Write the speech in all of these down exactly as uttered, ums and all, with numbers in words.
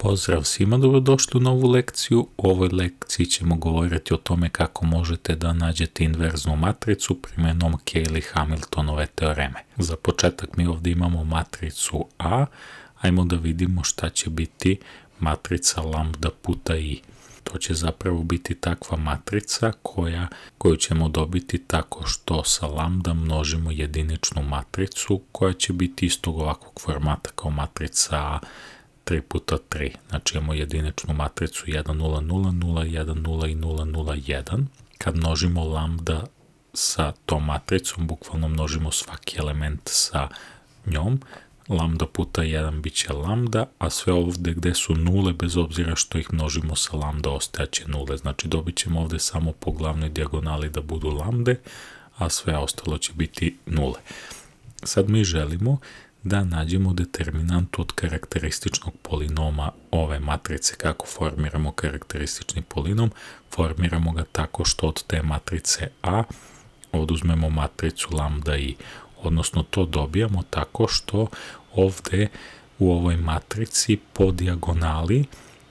Pozdrav svima, dobrodošli u novu lekciju. U ovoj lekciji ćemo govoriti o tome kako možete da nađete inverznu matricu primjenom Cayley-Hamiltonove teoreme. Za početak mi ovdje imamo matricu A, ajmo da vidimo šta će biti matrica lambda puta i. To će zapravo biti takva matrica koja, koju ćemo dobiti tako što sa lambda množimo jediničnu matricu koja će biti istog ovakvog formata kao matrica A tri puta tri. Znači imamo jediničnu matricu jedan, nula, nula, nula, jedan, nula i nula, nula, jedan. Kad množimo lambda sa tom matricom, bukvalno množimo svaki element sa njom, lambda puta jedan bit će lambda, a sve ovdje gde su nule, bez obzira što ih množimo sa lambda, ostajaće nule. Znači dobit ćemo ovdje samo po glavnoj dijagonali da budu lambde, a sve ostalo će biti nule. Sad mi želimo da nađemo determinantu od karakterističnog polinoma ove matrice. Kako formiramo karakteristični polinom? Formiramo ga tako što od te matrice A oduzmemo matricu lambda i. Odnosno to dobijamo tako što ovdje u ovoj matrici po dijagonali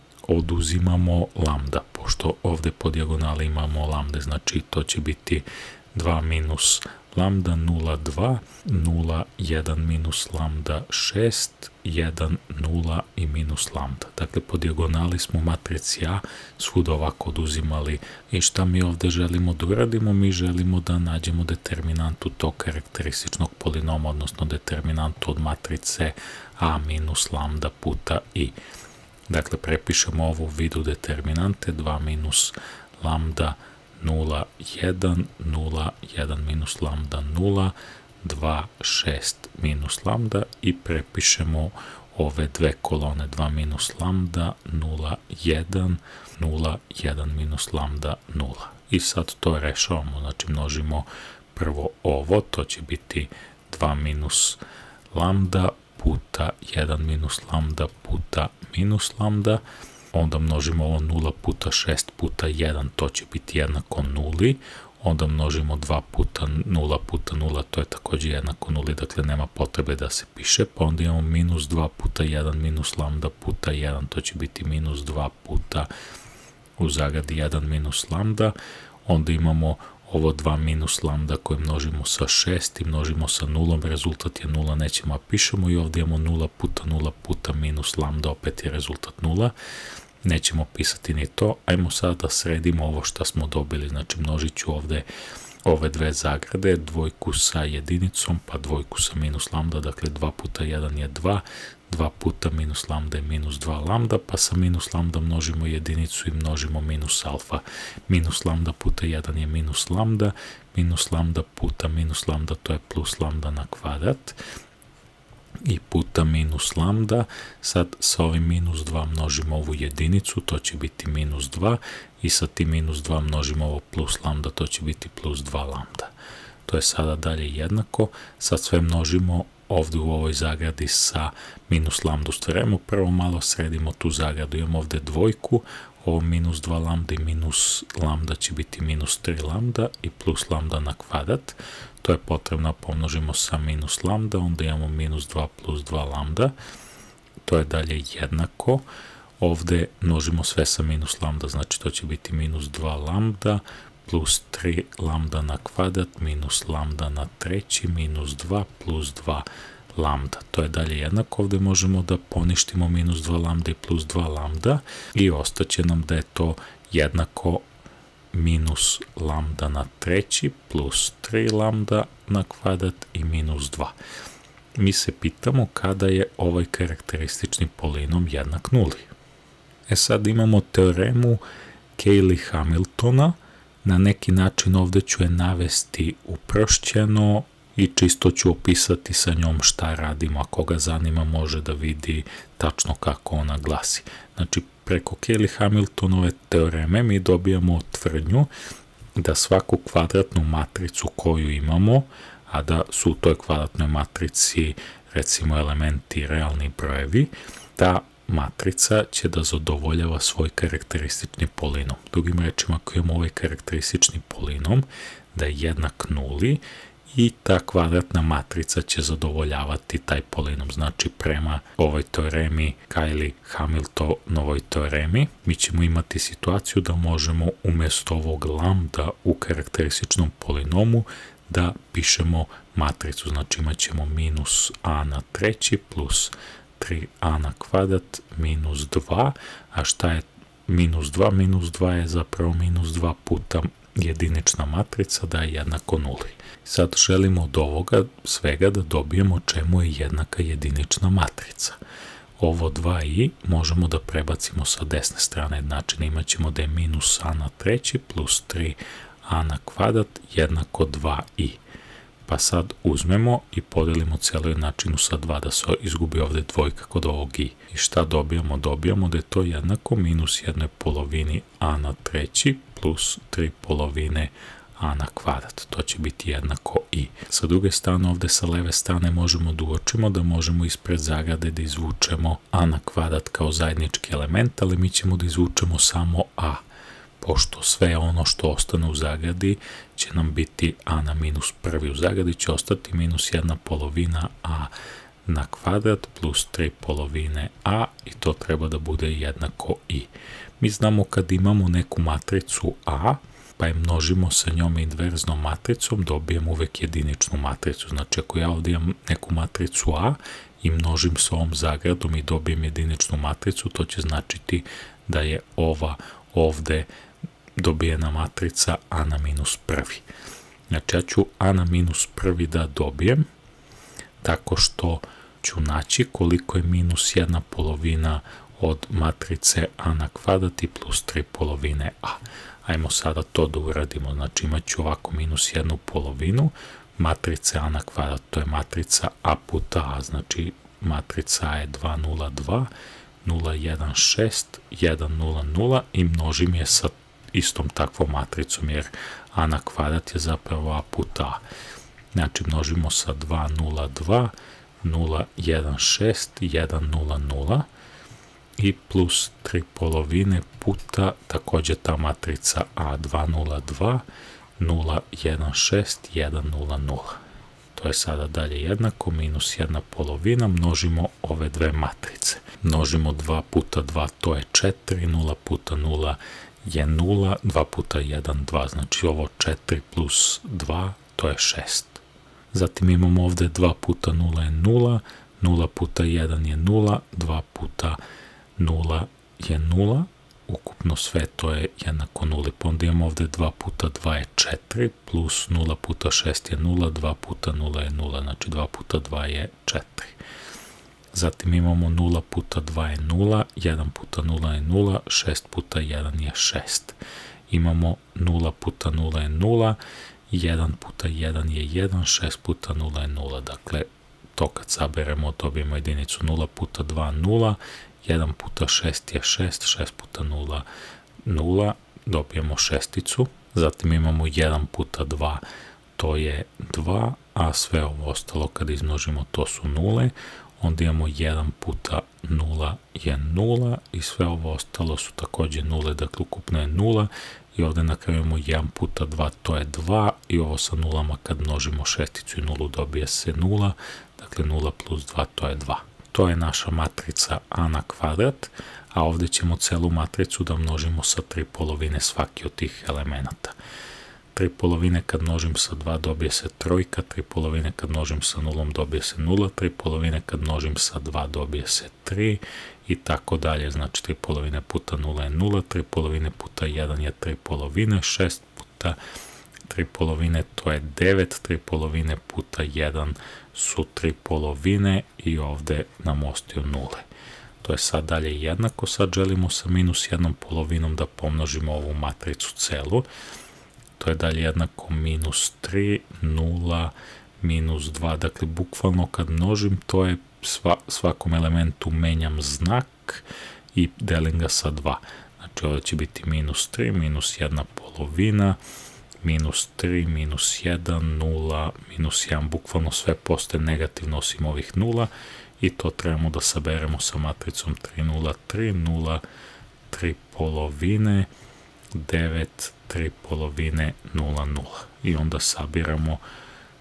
oduzimamo lambda. Pošto ovdje po dijagonali imamo lambda, znači to će biti dva minus lambda, nula, dva, nula, jedan minus lambda, šest, jedan, nula i minus lambda. Dakle, po dijagonali smo u matrici A svuda ovako oduzimali. I šta mi ovdje želimo da uradimo? Mi želimo da nađemo determinantu tog karakterističnog polinoma, odnosno determinantu od matrice A minus lambda puta i. Dakle, prepišemo ovo u vidu determinante, dva minus lambda, nula, jedan, nula, jedan minus lambda, nula, dva, šest minus lambda i prepišemo ove dve kolone, dva minus lambda, nula, jedan, nula, jedan minus lambda, nula. I sad to rešavamo, znači množimo prvo ovo, to će biti dva minus lambda puta jedan minus lambda puta minus lambda, onda množimo ovo nula puta šest puta jedan, to će biti jednako nuli, onda množimo dva puta nula puta nula, to je također jednako nuli, dakle nema potrebe da se piše, pa onda imamo minus dva puta jedan minus lambda puta jedan, to će biti minus dva puta u zagradi jedan minus lambda, onda imamo ovo dva minus lambda koje množimo sa šest i množimo sa nulom, rezultat je nula, nećemo, a pišemo i ovdje imamo nula puta nula puta minus lambda, opet je rezultat nula, nećemo pisati ni to. Ajmo sada da sredimo ovo što smo dobili, znači množit ću ovdje ove dve zagrade, dvojku sa jedinicom, pa dvojku sa minus lambda, dakle dva puta jedan je dva, dva puta minus lambda je minus dva lambda, pa sa minus lambda množimo jedinicu i množimo minus alfa. Minus lambda puta jedan je minus lambda, minus lambda puta minus lambda, to je plus lambda na kvadrat, i puta minus lambda, sad sa ovim minus dva množimo ovu jedinicu, to će biti minus dva, i sa tim minus dva množimo ovo plus lambda, to će biti plus dva lambda. To je sada dalje jednako, sad sve množimo ovdje u ovoj zagradi sa minus lambda. Stvarimo prvo malo sredimo tu zagradu, imamo ovdje dvojku, ovo minus dva lambda i minus lambda će biti minus tri lambda i plus lambda na kvadrat, to je potrebno, pomnožimo sa minus lambda, onda imamo minus dva plus dva lambda, to je dalje jednako, ovdje množimo sve sa minus lambda, znači to će biti minus dva lambda, plus tri lambda na kvadrat, minus lambda na treći, minus dva plus dva lambda. To je dalje jednako, ovdje možemo da poništimo minus dva lambda i plus dva lambda i ostaće nam da je to jednako minus lambda na treći plus tri lambda na kvadrat i minus dva. Mi se pitamo kada je ovaj karakteristični polinom jednak nuli. E sad imamo teoremu Cayley-Hamiltona, na neki način ovdje ću je navesti uprošćeno i čisto ću opisati sa njom šta radimo, a koga zanima može da vidi tačno kako ona glasi. Znači, preko Cayley-Hamiltonove teoreme mi dobijamo tvrdnju da svaku kvadratnu matricu koju imamo, a da su u toj kvadratnoj matrici recimo elementi realni brojevi, ta matrica će da zadovoljava svoj karakteristični polinom. Drugim rečima, ako imamo ovaj karakteristični polinom da je jednak nuli i ta kvadratna matrica će zadovoljavati taj polinom. Znači, prema ovoj teoremi, Cayley-Hamiltonovoj teoremi, mi ćemo imati situaciju da možemo umjesto ovog lambda u karakterističnom polinomu da pišemo matricu. Znači, imat ćemo minus a na treći plus tri a na kvadrat minus dva, a šta je minus dva? Minus dva je zapravo minus dva puta jedinična matrica da je jednako nuli. Sad želimo od ovoga svega da dobijemo čemu je jednaka jedinična matrica. Ovo dva i možemo da prebacimo sa desne strane jednačine. Imat ćemo da je minus a na treći plus tri a na kvadrat jednako dva i. Pa sad uzmemo i podelimo celu jednačinu sa dva da se izgubi ovde dvojka kod ovog i. I šta dobijamo? Dobijamo da je to jednako minus jednoj polovini a na treći plus tri polovine a na kvadrat. To će biti jednako i. Sa druge strane, ovde sa leve strane možemo da uočimo da možemo ispred zagrade da izvučemo a na kvadrat kao zajednički element, ali mi ćemo da izvučemo samo a, pošto sve ono što ostane u zagradi će nam biti a na minus prvi. U zagradi će ostati minus jedna polovina a na kvadrat plus tri polovine a i to treba da bude jednako i. Mi znamo kad imamo neku matricu a, pa je množimo sa njom inverznom matricom, dobijemo uvek jediničnu matricu. Znači, ako ja ovdje imam neku matricu a i množim s ovom zagradom i dobijem jediničnu matricu, to će značiti da je ova ovde dobijena matrica a na minus prvi. Znači, ja ću a na minus prvi da dobijem tako što ću naći koliko je minus jedna polovina od matrice a na kvadrat i plus tri polovine a. Ajmo sada to da uradimo. Znači, imat ću ovako minus jednu polovinu matrice a na kvadrat, to je matrica a puta a, znači matrica a je dva nula dva, nula jedan šest, jedan nula nula i množim je sa istom takvom matricom, jer a na kvadrat je zapravo a puta a. Znači, množimo sa dva nula dva, nula jedan šest, jedan nula nula i plus tri polovine puta također ta matrica a dva nula dva, nula jedan šest, jedan nula nula. To je sada dalje jednako, minus jedna polovina, množimo ove dve matrice. Množimo dva puta dva, to je četiri, nula puta nula je nula, dva puta jedan, dva, znači ovo četiri plus dva, to je šest. Zatim imamo ovde dva puta nula je nula, nula puta jedan je nula, dva puta nula je nula, ukupno sve to je jednako nuli. Pa onda imamo ovde dva puta dva je četiri, plus nula puta šest je nula, dva puta nula je nula, znači dva puta dva je četiri. Zatim imamo nula puta dva je nula, jedan puta nula je nula, šest puta jedan je šest. Imamo nula puta nula je nula, jedan puta jedan je jedan, šest puta nula je nula. Dakle, to kad saberemo dobijemo jedinicu. Nula puta dva nula, jedan puta šest je šest, šest puta nula nula, dobijemo šesticu. Zatim imamo jedan puta dva, to je dva, a sve ovo ostalo kad izmnožimo to su nule. Onda imamo jedan puta nula je nula i sve ovo ostalo su također nule, dakle ukupno je nula. I ovdje na kraju imamo jedan puta dva, to je dva i ovo sa nulama kad množimo šesticu i nulu dobije se nula, dakle nula plus dva, to je dva. To je naša matrica a na kvadrat, a ovdje ćemo celu matricu da množimo sa tri polovine svaki od tih elemenata. tri polovine kad množim sa dva dobije se trojka, tri polovine kad množim sa nulom dobije se nula, tri polovine kad množim sa dva dobije se tri i tako dalje. Znači tri polovine puta nula je nula, tri polovine puta jedan je tri polovine, šest puta tri polovine to je devet, tri polovine puta jedan su tri polovine i ovdje nam ostaju nule. To je sad dalje jednako, sad želimo sa minus jednom polovinom da pomnožimo ovu matricu celu. To je dalje jednako minus tri, nula, minus dva, dakle bukvalno kad množim to je sva, svakom elementu menjam znak i delim ga sa dva. Znači ovdje će biti minus tri, minus jedna polovina, minus tri, minus jedan, nula, minus jedan, bukvalno sve postaje negativno osim ovih nula i to trebamo da saberemo sa matricom tri, nula, tri, nula, tri polovine, devet, tri polovine, nula, nula. I onda sabiramo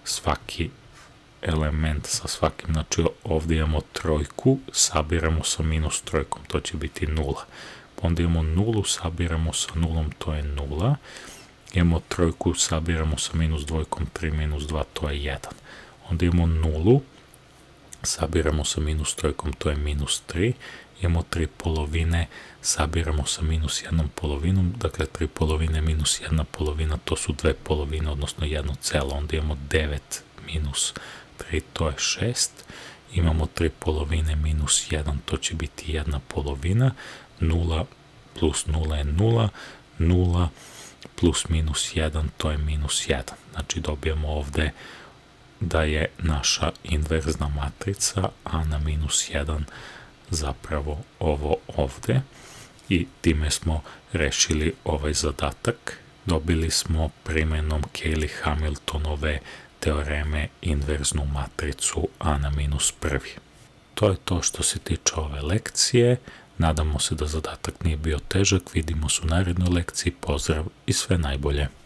svaki element sa svakim, znači ovdje imamo trojku, sabiramo sa minus trojkom, to će biti nula. Onda imamo nulu, sabiramo sa nulom, to je nula. Imamo trojku, sabiramo sa minus dvojkom, tri minus dva, to je jedan. Onda imamo nulu, sabiramo sa minus trojkom, to je minus tri. Imamo tri polovine, sabiramo sa minus jednom polovinom, dakle tri polovine minus jedna polovina, to su dve polovine, odnosno jedno celo. Onda imamo devet minus tri, to je šest. Imamo tri polovine minus jedan, to će biti jedna polovina. nula plus nula je nula, nula plus minus jedan, to je minus jedan. Znači dobijamo ovde da je naša inverzna matrica a na minus jedan zapravo ovo ovde i time smo rešili ovaj zadatak. Dobili smo primenom Cayley-Hamiltonove teoreme inverznu matricu a na minus prvi. To je to što se tiče ove lekcije. Nadamo se da zadatak nije bio težak. Vidimo se u narednoj lekciji. Pozdrav i sve najbolje.